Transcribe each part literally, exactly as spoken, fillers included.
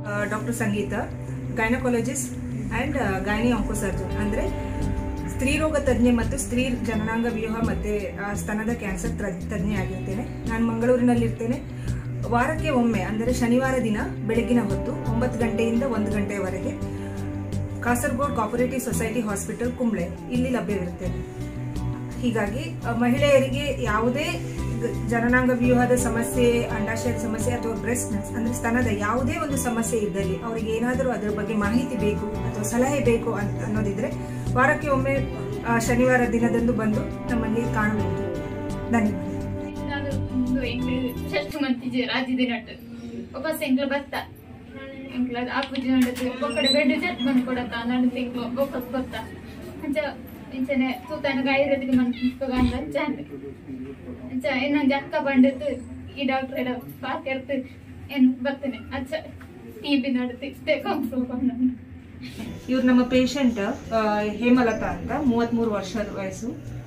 Doctor Sangeetha, gynaecologist and gynae oncosurgeon. ಅಂದರೆ ಸ್ತ್ರೀರೋಗ ತಜ್ಞೆ ಮತ್ತು ಸ್ತ್ರೀ ಜನನಾಂಗ ವ್ಯೂಹ ಮತ್ತು ಸ್ತನದ ಕ್ಯಾನ್ಸರ್ ತಜ್ಞೆ ಆಗಿರ್ತೇನೆ. ನಾನು ಮಂಗಳೂರಿನಲ್ಲಿರ್ತೇನೆ. ವಾರಕ್ಕೆ ಒಮ್ಮೆ ಅಂದರೆ ಶನಿವಾರ ದಿನ ಬೆಳಗಿನ ಹೊತ್ತು ಒಂಬತ್ತು ಗಂಟೆಯಿಂದ ಒಂದು ಗಂಟೆಯವರೆಗೆ Kasaragod cooperative society hospital Kumble ಇಲ್ಲಿ ಲಭ್ಯವಿರುತ್ತೇನೆ. ಹೀಗಾಗಿ ಮಹಿಳೆಯರಿಗೆ ಯಾವುದೇ ಜನನಾಂಗ ವ್ಯೂಹದ ಸಮಸ್ಯೆ, ಅಂಡಾಶಯದ ಸಮಸ್ಯೆ ಅಥವಾ ಬ್ರೆಸ್ಟ್ ಅಂದರೆ ಸ್ತನದ ಯಾವುದೇ ಒಂದು ಸಮಸ್ಯೆ ಇದ್ದಲ್ಲಿ ಅವರಿಗೆ ಏನಾದರೂ ಅದರ ಬಗ್ಗೆ ಮಾಹಿತಿ ಬೇಕು ಅಥವಾ ಸಲಹೆ ಬೇಕು ಅಂತ ಅನ್ನೋದಿದ್ರೆ ವಾರಕ್ಕೆ ಒಮ್ಮೆ ಶನಿವಾರ ದಿನದಂದು ಬಂದು ನಮ್ಮಲ್ಲಿ ಕಾಣಬಹುದು. ಧನ್ಯವಾದ. ನಾನು ಒಂದು ಎಂಟು ಫಸ್ಟ್ ಮಂತಿಗೆ ರಾಜ್ಯದ ನಟ್ಟು ಒಬ್ಬ ಸಿಂಗ್ಲ ಬತ್ತ ಎಂಕ್ಲ ಆಪುಜಿ ನಡತು ಒಬ್ಬ ಕಡೆ ಬೆಡ್ ಜಟ್ ಬಂದು ಕೊಡತ್ತ ನಾನು ತಿಂಗಳು ಒಬ್ಬ ಬತ್ತ ಅಂಚ ಇಂಚನೆ ತೂತಾನ ಗಾಯಿರದಿಗೆ ಮನ್ಸ್ಕೋಗಂದ ಅಂಚ ಅಂಚ ಇನ್ನೊಂದು ಅಕ್ಕ ಬಂಡತ್ತು ಈ ಡಾಕ್ಟರ್ ಎಲ್ಲ ಪಾತಿರ್ತು ಏನು ಬರ್ತೇನೆ ಅಂಚ ಟಿ ಬಿ ನಡತಿ ತೆಗೊಂಡು. ಇವ್ರು ನಮ್ಮ ಪೇಷಂಟ್ ಹೇಮಲತಾ ಅಂತ, ಮೂವತ್ತ್ಮೂರು ವರ್ಷದ ವಯಸ್ಸು.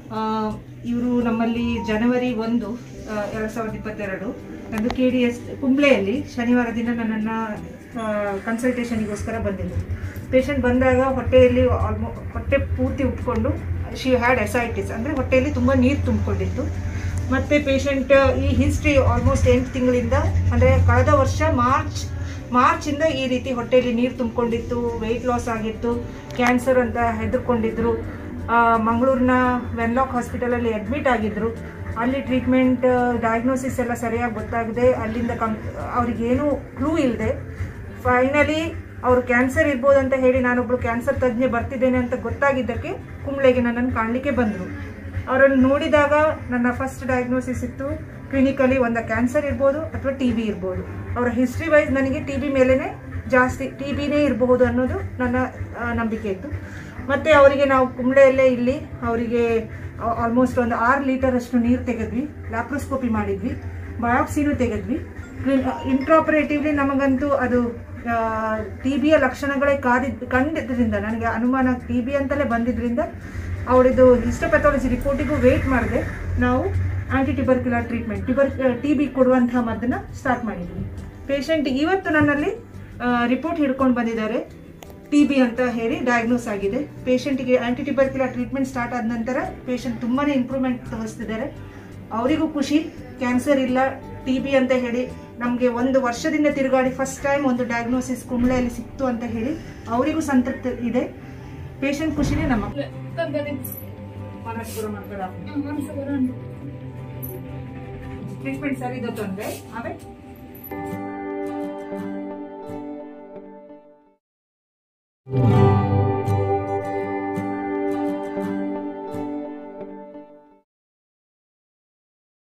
ಇವರು ನಮ್ಮಲ್ಲಿ ಜನವರಿ ಒಂದು ಎರಡು ಸಾವಿರದ ಇಪ್ಪತ್ತೆರಡು ನಂದು ಕೆ ಡಿ ಎಸ್ ಕುಂಬ್ಳೆಯಲ್ಲಿ ಶನಿವಾರ ದಿನ ನನ್ನನ್ನು ಕನ್ಸಲ್ಟೇಷನಿಗೋಸ್ಕರ ಬಂದಿದ್ದರು. ಪೇಷಂಟ್ ಬಂದಾಗ ಹೊಟ್ಟೆಯಲ್ಲಿ ಆಲ್ಮೋ ಹೊಟ್ಟೆ ಪೂರ್ತಿ ಉಟ್ಕೊಂಡು ಶಿ ಹ್ಯಾಡ್ ಎಸೈಟಿಸ್ ಅಂದರೆ ಹೊಟ್ಟೆಯಲ್ಲಿ ತುಂಬ ನೀರು ತುಂಬಿಕೊಂಡಿತ್ತು. ಮತ್ತು ಪೇಷಂಟ್ ಈ ಹಿಸ್ಟ್ರಿ ಆಲ್ಮೋಸ್ಟ್ ಎಂಟು ತಿಂಗಳಿಂದ ಅಂದರೆ ಕಳೆದ ವರ್ಷ ಮಾರ್ಚ್ ಮಾರ್ಚಿಂದ ಈ ರೀತಿ ಹೊಟ್ಟೆಯಲ್ಲಿ ನೀರು ತುಂಬಿಕೊಂಡಿತ್ತು, ವೆಯ್ಟ್ ಲಾಸ್ ಆಗಿತ್ತು, ಕ್ಯಾನ್ಸರ್ ಅಂತ ಹೆದರ್ಕೊಂಡಿದ್ರು. ಮಂಗಳೂರಿನ ವೆನ್ಲಾಕ್ ಹಾಸ್ಪಿಟಲಲ್ಲಿ ಅಡ್ಮಿಟ್ ಆಗಿದ್ದರು. ಅಲ್ಲಿ ಟ್ರೀಟ್ಮೆಂಟ್ ಡಯಾಗ್ನೋಸಿಸ್ ಎಲ್ಲ ಸರಿಯಾಗಿ ಗೊತ್ತಾಗದೆ ಅಲ್ಲಿಂದ ಕಂ ಅವ್ರಿಗೇನು ಕ್ಲೂ ಇಲ್ಲದೆ ಫೈನಲಿ ಅವರು ಕ್ಯಾನ್ಸರ್ ಇರ್ಬೋದು ಅಂತ ಹೇಳಿ ನಾನೊಬ್ಬಳು ಕ್ಯಾನ್ಸರ್ ತಜ್ಞೆ ಬರ್ತಿದ್ದೇನೆ ಅಂತ ಗೊತ್ತಾಗಿದ್ದಕ್ಕೆ ಕುಂಬ್ಳೆಗೆ ನನ್ನನ್ನು ಕಾಣಲಿಕ್ಕೆ ಬಂದರು. ಅವರನ್ನು ನೋಡಿದಾಗ ನನ್ನ ಫಸ್ಟ್ ಡಯಾಗ್ನೋಸಿಸ್ ಇತ್ತು ಕ್ಲಿನಿಕಲಿ ಒಂದು ಕ್ಯಾನ್ಸರ್ ಇರ್ಬೋದು ಅಥವಾ ಟಿ ಬಿ ಇರ್ಬೋದು. ಅವರ ಹಿಸ್ಟ್ರಿ ವೈಸ್ ನನಗೆ ಟಿ ಬಿ ಮೇಲೇ ಜಾಸ್ತಿ ಟಿ ಬಿನೇ ಇರಬಹುದು ಅನ್ನೋದು ನನ್ನ ನಂಬಿಕೆ ಇತ್ತು. ಮತ್ತು ಅವರಿಗೆ ನಾವು ಕುಂಬ್ಳೆಯಲ್ಲೇ ಇಲ್ಲಿ ಅವರಿಗೆ ಆಲ್ಮೋಸ್ಟ್ ಒಂದು ಆರು ಲೀಟರಷ್ಟು ನೀರು ತೆಗೆದ್ವಿ, ಲ್ಯಾಪ್ರೋಸ್ಕೋಪಿ ಮಾಡಿದ್ವಿ, ಬಯಾಪ್ಸಿನೂ ತೆಗೆದ್ವಿ. ಇಂಟ್ರಾಪರೇಟಿವ್ಲಿ ನಮಗಂತೂ ಅದು ಟಿ ಬಿಯ ಲಕ್ಷಣಗಳೇ ಕಾದಿದ್ದು ಕಂಡಿದ್ದರಿಂದ ನನಗೆ ಅನುಮಾನ ಟಿ ಬಿ ಅಂತಲೇ ಬಂದಿದ್ದರಿಂದ ಅವಳಿದು ಹಿಸ್ಟೋಪ್ಯಾಥಾಲಜಿ ರಿಪೋರ್ಟಿಗೂ ವೆಯ್ಟ್ ಮಾಡಿದೆ. ನಾವು ಆ್ಯಂಟಿ ಟಿಬರ್ಕ್ಯುಲರ್ ಟ್ರೀಟ್ಮೆಂಟ್ ಟಿಬರ್ ಟಿ ಬಿ ಕೊಡುವಂತಹ ಮದ್ದನ್ನು ಸ್ಟಾರ್ಟ್ ಮಾಡಿದ್ವಿ. ಪೇಷಂಟ್ ಇವತ್ತು ನನ್ನಲ್ಲಿ ರಿಪೋರ್ಟ್ ಹಿಡ್ಕೊಂಡು ಬಂದಿದ್ದಾರೆ, ಟಿ ಬಿ ಅಂತ ಹೇಳಿ ಡಯಾಗ್ನೋಸ್ ಆಗಿದೆ. ಪೇಷಂಟಿಗೆ ಆ್ಯಂಟಿ ಟಿಬರ್ಕ್ಯುಲರ್ ಟ್ರೀಟ್ಮೆಂಟ್ ಸ್ಟಾರ್ಟ್ ಆದ ನಂತರ ಪೇಷಂಟ್ ತುಂಬಾ ಇಂಪ್ರೂವ್ಮೆಂಟ್ ತೋರಿಸ್ತಿದ್ದಾರೆ. ಅವರಿಗೂ ಖುಷಿ, ಕ್ಯಾನ್ಸರ್ ಇಲ್ಲ, ಟಿ ಬಿ ಅಂತ ಹೇಳಿ ನಮಗೆ ಒಂದು ವರ್ಷದಿಂದ ತಿರುಗಾಡಿ ಫಸ್ಟ್ ಟೈಮ್ ಒಂದು ಡಯಾಗ್ನೋಸಿಸ್ ಕುಂಬ್ಳೆಯಲ್ಲಿ ಸಿಕ್ತು ಅಂತ ಹೇಳಿ ಅವರಿಗೂ ಸಂತೃಪ್ತಿ ಇದೆ. ಪೇಷಂಟ್ ಖುಷಿನೇ ನಮ್ಮ ಟ್ರೀಟ್ಮೆಂಟ್ ಸರಿ ಇದೆ ತೊಂದರೆ ಆಮೇಲೆ